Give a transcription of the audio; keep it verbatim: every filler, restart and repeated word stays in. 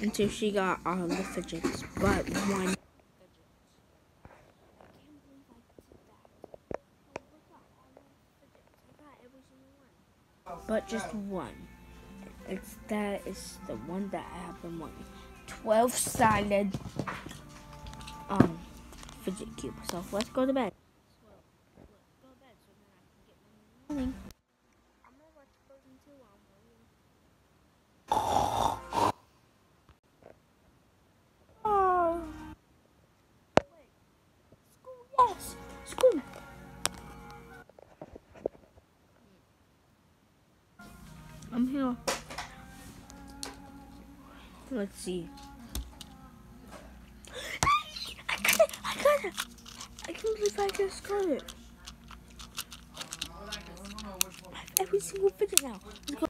until she got all the fidgets, but one. But just one. It's that is the one that I have been wanting. Twelve sided um fidget cube. So let's go to bed. Morning. I'm gonna watch Frozen two while I'm waiting. Oh. Wait. School, yes. School. I'm here. Let's see. I got it! I got it! I can't believe I just got it. I have every single fidget now. Let's go.